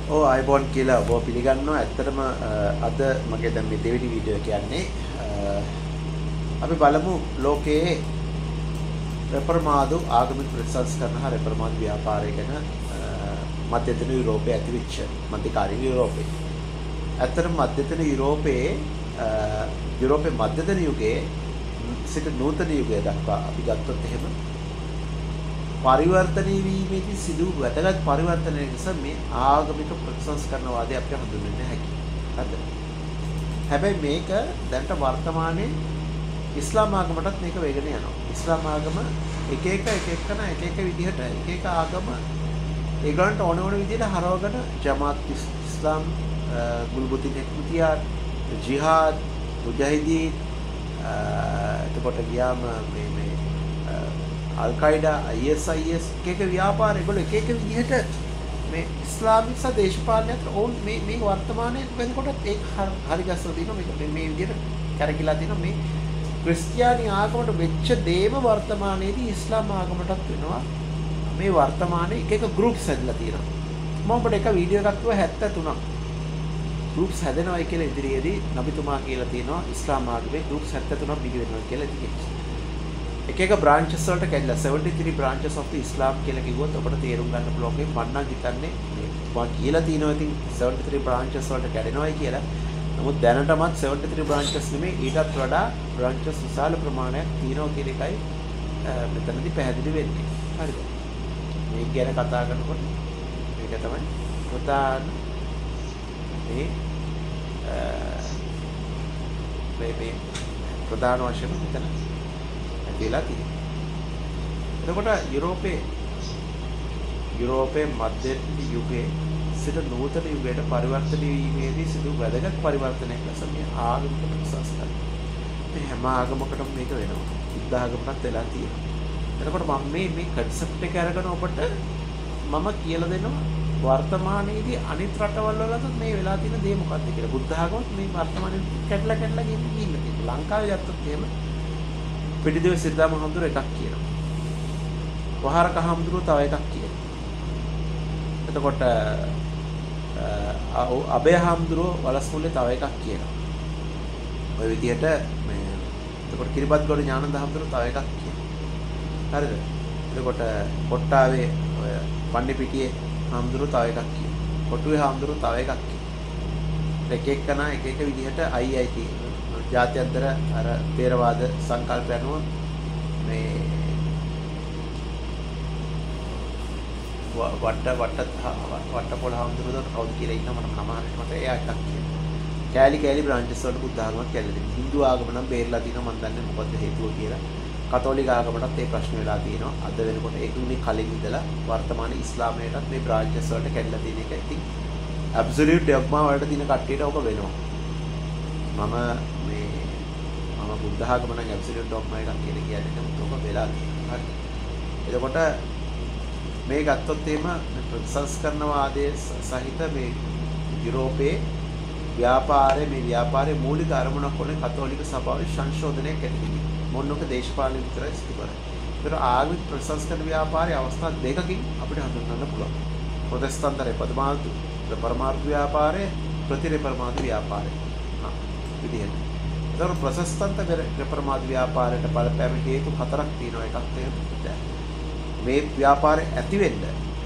ඕ අයිබෝන් කියලා ඔබ පිළිගන්නවා. ඇත්තටම අද මගේ දැන් මේ දෙවෙනි වීඩියෝ කියන්නේ අපි බලමු ලෝකයේ රෙපර්මාදු ආගමික ප්‍රතිසංස්කරණ හා රෙපර්මාදු ව්‍යාපාරය ගැන මධ්‍යතන යුරෝපයේ ඇතිවෙච්ච මධ්‍යකාලීන යුරෝපයේ. ඇත්තටම මධ්‍යතන යුරෝපයේ මධ්‍යතන යුගයේ සිට නූතන යුගය දක්වා අපි ගත්තොත් එහෙම පරිවර්තනය වීමේදී සිදු වැදගත් පරිවර්තනය නිසා මේ ආගමික ප්‍රතිසංස්කරණවාදය අපිට හඳුන්වන්න හැකියි. හරිද? හැබැයි මේක දැන්ට වර්තමානයේ ඉස්ලාම් ආගමටත් මේක වේගෙන යනවා. ඉස්ලාම් ආගම එක එක විදිහට එක එක ආගම ඒගොල්ලන්ට ඕන විදිහට හරවගෙන ජමාත් ඉස්ලාම්, ගුල්බුතින් එක්මුතියා, ජිහාද්, මුජාහිදීන් එතකොට ගියාම මේ අල් කයිඩා, ISIS එක ව්‍යාපාර ඒගොල්ලෝ එක විදිහට මේ ඉස්ලාමික සහ දේශපාලනයට ඕන් මේ වර්තමානයේ වෙනකොට ඒක හරි ගැස්සලා තියෙනවා. මේ විදිහට කරකිලා තියෙනවා. මේ ක්‍රිස්තියානි ආගමට වෙච්ච දේම වර්තමානයේදී ඉස්ලාම් ආගමටත් වෙනවා. මේ වර්තමානයේ එක ගෲප්ස් හැදලා තියෙනවා. මම ඔබට එක වීඩියෝ එකක් කිව්වා 73ක් ගෲප්ස් හැදෙනවා කියලා ඉදිරියේදී නබිතුමා කියලා තියෙනවා ඉස්ලාම් ආගමේ ගෲප්ස් 73ක් බිහි වෙනවා කියලා තියෙනවා. එක බ්‍රාන්චස් වලට කැඩලා 73 branches of the Islam කියලා කිව්වොත් ඔබට තේරුම් ගන්න පුළුවන් මේ මම නම් හිතන්නේ මම කියලා තියෙනවා ඉතින් 73 branches වලට කැඩෙනවායි කියලා. නමුත් දැනටමත් 73 branches නෙමෙයි ඊටත් වඩා branches විශාල ප්‍රමාණයක් තියෙනවා කියන එකයි මෙතනදී පැහැදිලි වෙන්නේ. හරිද? මේක ගැන කතා කරනකොට මේක තමයි ප්‍රධාන මේ ප්‍රධාන වශයෙන් මෙතන කියලා තියෙනවා. එතකොට යුරෝපයේ මධ්‍ය යුගයේ සිට නූතන යුගයට පරිවර්තන වීමේදී සිදු වැදගත් පරිවර්තනයක් ලෙස මේ ආගමික ප්‍රතිසංස්කරණය. මේ හැම ආගමකටම මේක වෙනවා. බුද්ධ ආගමකටත් වෙලා තියෙනවා. එතකොට මම මේ කන්සෙප්ට් එක අරගෙන ඔබට මම කියලා දෙනවා වර්තමානයේදී අනිත් රටවල් වලත් මේ වෙලා තියෙන දේ මොකක්ද කියලා. බුද්ධ ආගමත් මේ වර්තමානයේ කැඩලා ගිහින් තියෙනවා. ලංකාවේ ගත්තොත් එහෙම පිටිදෙව සිරිදාම හඳුර එකක් කියනවා. වහරක හඳුර තව එකක් කියනවා. එතකොට අබේ හඳුර වලස්මුල්ලේ තව එකක් කියනවා. ඔය විදිහට මේ එතකොට කිරිබත්ගොඩ ඥානන්ද හඳුර තව එකක් කියනවා. හරිද? එතකොට කොට්ටාවේ ඔය පන්නිපිටියේ හඳුර තව එකක් කියනවා. කොටුවේ හඳුර තව එකක් කියනවා. එක එකනා එක විදිහට IIT ජාත්‍යන්තර අර තේරවාද සංකල්ප යනුව මේ වට්ටපොළ හඳුනන කවුද කියලා ඉන්න මට නම මට එයා එකක් කියනවා. කෑලි බ්‍රාන්චස් වලට බුද්ධ ආගමක් කියලා දෙනවා. හින්දු ආගම නම් බේරලා තියෙනවා මම දන්නේ මොකද්ද හේතුව කියලා. කතෝලික ආගමටත් ඒ ප්‍රශ්න වෙලා තියෙනවා. අද වෙනකොට ඒකුනේ කලින් ඉඳලා වර්තමාන ඉස්ලාමයටත් මේ බ්‍රාන්චස් වලට කැඩලා තියෙන එක ඉතින් ඇබ්සලියුට් ඩොග්මා වලට තියෙන කට්ටියට ඔක වෙනවා. මම බුද්ධ ආගම නම් ඇබ්සලියුට් ඩොග්මා එකක් කියලා කියන්නේ මොකද වෙලා තියෙනවා. හරි. එතකොට මේ ගත්තොත් එහෙම ප්‍රතිසංස්කරණවාදයේ සහිත මේ යුරෝපයේ ව්‍යාපාරයේ මූලික අරමුණක් වන කතෝලික සභාවේ සංශෝධනයක් ඇති වෙනවා. මොන්නක දේශපාලන විතරයි සිදු කරන්නේ. ඒතර ආගමික ප්‍රතිසංස්කරණ ව්‍යාපාරයේ අවස්ථා දෙකකින් අපිට හඳුන්වන්න පුළුවන්. ප්‍රොටෙස්ටන්ත රෙපර්මාදු ව්‍යාපාරය, ප්‍රතිරෙපර්මාදු ව්‍යාපාරය. විදිහට. ඒතර ප්‍රොටෙස්ටන්ත රෙපර්මාදු ව්‍යාපාරයට බලපෑම හේතු හතරක් තියෙනවා. එකක් තමයි මේ ව්‍යාපාරය ඇති වෙන්නට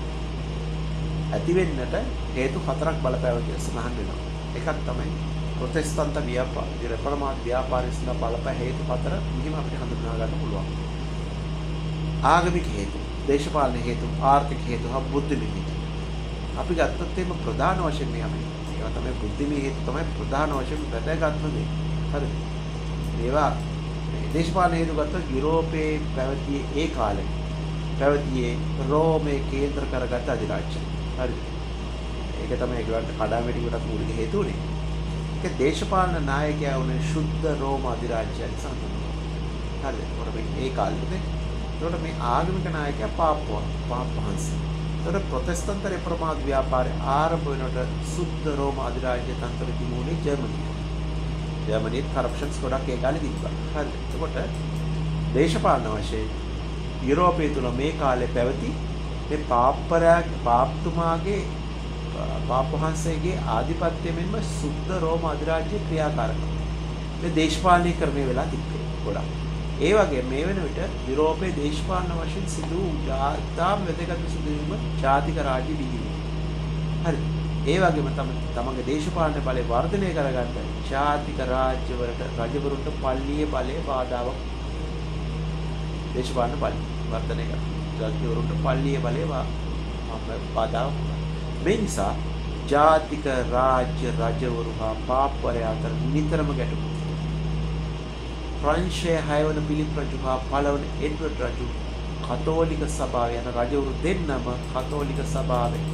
හේතු හතරක් බලපෑව කියලා සඳහන් වෙනවා. එකක් තමයි ප්‍රොටෙස්ටන්ත රෙපර්මාදු ව්‍යාපාරයේ සිට බලපෑ හේතු හතර මෙහිම අපිට හඳුනා ගන්න පුළුවන්. ආගමික හේතු, දේශපාලන හේතු, ආර්ථික හේතු හා බුද්ධිමය හේතු. අපි ගත්තොත් එහෙම ප්‍රධාන වශයෙන් මේවා තමයි බුද්ධිමය හේතු තමයි ප්‍රධාන වශයෙන් වැදගත්ම දේ. හරිද? මේවා මේ දේශපාලන හේතු ගත්තොත් යුරෝපයේ පැවතියේ ඒ කාලේ පැවතියේ රෝමේ කේන්ද්‍ර කරගත් අධිරාජ්‍යය. හරිද? ඒක තමයි ඒකට කඩාවැටි කොටක් මූලික හේතු උනේ. ඒක දේශපාලන නායකයා වුණේ ශුද්ධ රෝම අධිරාජ්‍යය නිසා. හරිද? ඒ කාලෙදී ඒකට මේ ආගමික නායකයා පාප්පහන්ස. ඒකට ප්‍රොටෙස්ටන්ත රෙපර්මාදු ව්‍යාපාරය ආරම්භ වෙනකොට සුද්ධ රෝම අධිරාජ්‍ය තන්ත්‍ර තිබුණේ ජර්මනියේ කරප්ෂන්ස් ගොඩක් ඒ කාලේ තිබ්බා. හරිද? එතකොට දේශපාලන වශයෙන් යුරෝපයේ තුල මේ කාලේ පැවති මේ පාප්තුමාගේ පාපවහන්සේගේ ආධිපත්‍ය මෙන්ම සුද්ධ රෝම අධිරාජ්‍ය ක්‍රියාකාරකම්. මේ දේශපාලනීය ක්‍රමයේ වෙලා තිබ්බේ ගොඩක්. ඒ වගේ මේ වෙන විට යුරෝපයේ දේශපාලන වශයෙන් සිදු වූ තාම වැදගත් සිදුවීම ජාතික රාජ්‍ය බිහිවීම. හරි. ඒ වගේම තමගේ දේශපාලන බලය වර්ධනය කරගන්න ජාතික රාජ්‍යවලට රජවරුන්ට පල්ලියේ බලය බාධාවක්. දේශපාලන බලය වර්ධනය කරන රජවරුන්ට පල්ලියේ බලය බාධාවක්. මේ නිසා ජාතික රාජ්‍ය රජවරු හා පාප්වරයා අතර නිතරම ගැටුම්. ප්‍රංශයේ 6 වන පිලිප් රජු හා 5 වන එඩ්වඩ් රජු කතෝලික සභාව යන රජවරු දෙන්නම කතෝලික සභාවේ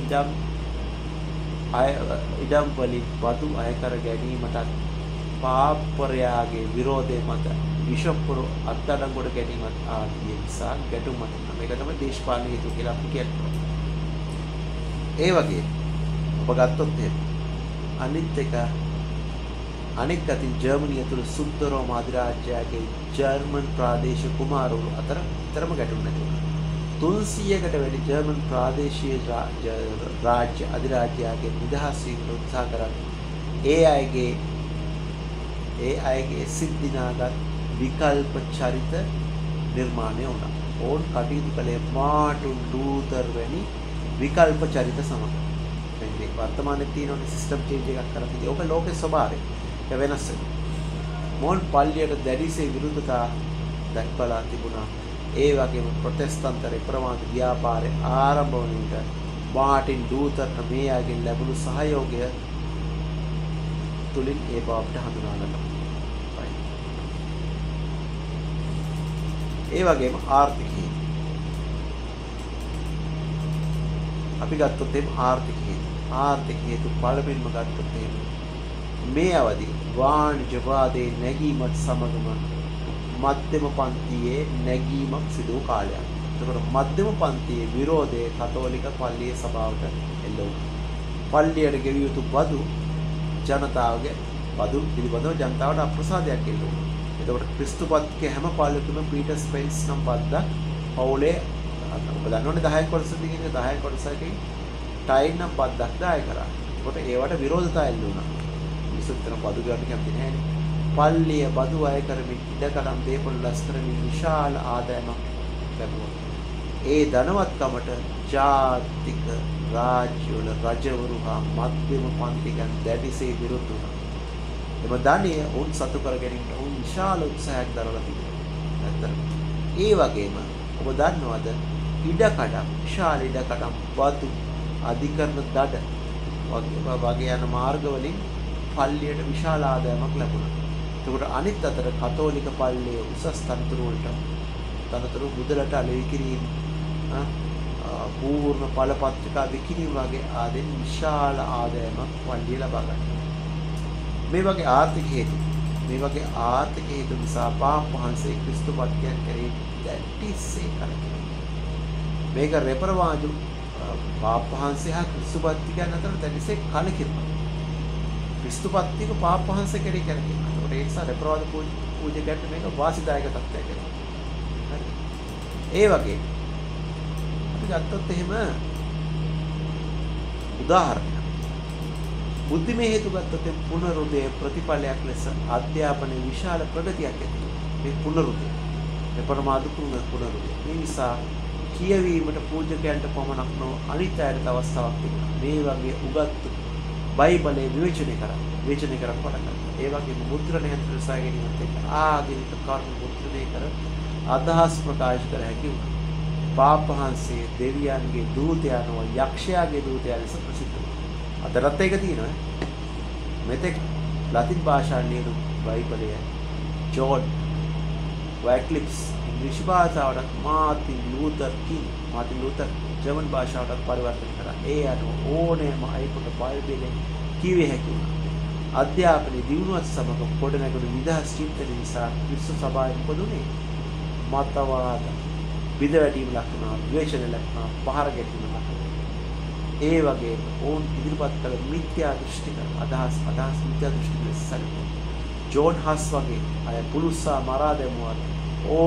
ඉඩම් වලින් බදු අය කර ගැනීමට පාප්වරයාගේ විරෝධය මත බිෂප්වරු අත්අඩංගුවට ගැනීමත් ආදී නිසා ගැටුම් මත මේක තමයි දේශපාලන හේතු කියලා අපි කියනවා. ඒ වගේ ඔබ ගත්තොත් අනෙක් අතින් ජර්මනිය තුළ සුද්ධ රෝම අධිරාජ්‍යයේ ජර්මන් ප්‍රාදේශීය කුමාරවරු අතර විතරම ගැටුම් නැති වුණා. 300කට වැඩි ජර්මන් ප්‍රාදේශීය රාජ්‍ය අධිරාජ්‍යයේ නිදහස් වීමට උත්සාහ කරන්නේ ඒ අයගේ සිද්ධිනාගත් විකල්ප චරිත නිර්මාණය වුණා. ඕන් කටයුතු කළේ මාටින් ලූතර් වැනි විකල්ප චරිත සමග. මේ වර්තමානයේ තියෙන සිස්ටම් චේන්ජ් එකක් කරලා තියෙනවා. ඔක ලෝකේ ස්වභාවය. ඒක වෙනස් වෙනවා. මොන් පල්ලියට දැඩිසේ විරුද්ධතා දක්වලා තිබුණා. ඒ වගේම ප්‍රොටෙස්ටන්තර ප්‍රමාද ව්‍යාපාරය ආරම්භ වන විට මාටින් ලූතර් මේ ආගෙන් ලැබුණු සහයෝගය තුලින් ඒ බවට හඳුනා ගන්නවා. ඒ වගේම ආර්ථිකය අපි ගත්තොත් ආර්ථික හේතු පළමුවෙන්ම ගත්තොත් මේ අවදී වාණිජවාදයේ නැගීමත් සමගම මධ්‍යම පන්තියේ නැගීමක් සිදු වූ කාලයක්. එතකොට මධ්‍යම පන්තියේ විරෝධය කතෝලික පල්ලියේ සභාවට එල්ල වුණා. පල්ලියට ගෙවිය යුතු බදු පිළිබඳව ජනතාවට අප්‍රසාදයක් එල්ල වුණා. එතකොට ක්‍රිස්තුපත්කේ හැම පාලකෙම පීටර් ස්පෙන්ස් නම් බද්දා පවුලේ ඔබ දන්නවනේ 10 කොටසකින් 10 කොටසකින් ටයින් නම් බද්දක් දාය කරා. එතකොට ඒවට විරෝධතා එල්ල වුණා. මිනිස්සුන්ට බදු ගන්න කැමති නැහැ. පල්ලිය බදු අය කරමින් ඉඩකඩම් දේපොළ ලස් කරමින් විශාල ආදායමක් ලැබුවා. ඒ ධනවත්කමට ජාතික රාජ්‍යවල රජවරු හා මධ්‍යම පන්තිකයන් දැඩිසේ විරුද්ධ වුණා. එම ධනිය උන් සතු කර ගැනීමට උන් විශාල උත්සාහයක් දරලා තිබුණා. නැත්නම් ඒ වගේම ඔබ දන්නවද විශාල ඉඩකඩම් බදු අධිකරණ දඩ වගේ යන මාර්ග වලින් පල්ලියට විශාල ආදායමක් ලැබුණා. ඒකට අනිත් අතට කතෝලික පල්ලියේ උසස් තනතුරු මුදලට අලෙවි කිරීම පූර්ණ ඵල පත්‍රිකා විකිණීම වගේ ආදීන් විශාල ආදායමක් පල්ලිය ලබා ගන්නවා. මේ වගේ ආර්ථික හේතු නිසා පාප් වහන්සේ ක්‍රිස්තුපත්කයන් කෙරෙහි දැඩිසේ කලකිරුණා. මේක රෙපරවාජු පාප් වහන්සේ හා ක්‍රිස්තුපත්කයන් අතර දැඩිසේ කලකිරුණා. ක්‍රිස්තුපත්තික පාප් වහන්සේ කෙරෙහි කලකිරුණා. ඒකට ඒ නිසා රෙපරවාජු පූජකයන්ට මේක වාසිදායක තත්ත්වයක් වෙනවා. ඒ වගේ අපි ගත්තොත් එහෙම උදාහරණයක් බුද්ධිමය හේතු ගත්තොත් පුනරුදය ප්‍රතිඵලයක් ලෙස අධ්‍යාපනයේ විශාල ප්‍රගතියක් ඇති මේ පුනරුදය ප්‍රමාද පුනරුදය මේ නිසා කියවීමට පූජකයන්ට පමණක් නොව අනිත් අයට අවස්ථාවක් තිබුණා. මේ වගේ උගත්තු බයිබලයේ විවේචනය කරා පටන් ගත්තා. ඒ වගේම මුද්‍රණය හතරසාය ගැනීමත් එක්ක ආගමික කර්ම මුද්‍රණය කර අදහස් ප්‍රකාශ කර හැකි වුණා. පාප් වහන්සේ දෙවියන්ගේ දූතයන්ව යක්ෂයාගේ දූතයා ලෙස ප්‍රසිද්ධ වුණා. අදටත් ඒක තියෙනවා. මෙතෙක් ලතින් භාෂාවෙන් ලියපු බයිබලය ජෝන් වැක්ලිප්ස් ඉංග්‍රීසි භාෂාවට මාර්ටින් ලූතර් ජර්මන් භාෂාවට පරිවර්තන කරා. ඒ අනුව ඕනෑම අයෙකුට බයිබලයෙන් කියවිය හැකි වුණා. අධ්‍යාපනයේ දියුණුවත් සමග ගොඩනැගුණු නිදහස් චින්තන නිසා ක්‍රිස්තු සභාවේ උපදුනේ මතවාද විදවැටීම ලක්වනවා, ද්වේෂණ ලක්වනවා, පහර ගැනීම ලක්වනවා. ඒ වගේ ඕන් ඉදිරිපත් කළ මිත්‍යා දෘෂ්ටික අදහස් මිත්‍යා දෘෂ්ටික ලෙස සැලකුවා. ජෝන් හස් වගේ අය පුලුස්සා මරා දැමුවත්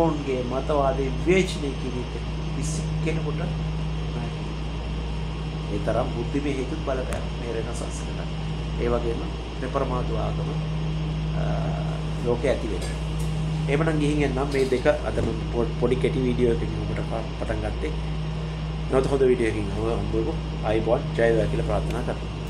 ඕන්ගේ මතවාදයේ විවේචනය කිරීමට කිසි කෙනෙකුට ඒ තරම් බුද්ධිමය හේතුත් බලපෑම මේ රෙනසන්ස් එකට. ඒ වගේම ප්‍රපරමාතු ආගම ලෝකේ ඇති වෙනවා. එහෙමනම් ගිහින් එන්නම් මේ දෙක අද පොඩි කෙටි වීඩියෝ එකකින් ඔබට පටන් ගත්තේ. නැවත හොඳ වීඩියෝ එකකින් හම්බෙමු. ආයිබෝන් ජය වේවා කියලා ප්‍රාර්ථනා කරනවා.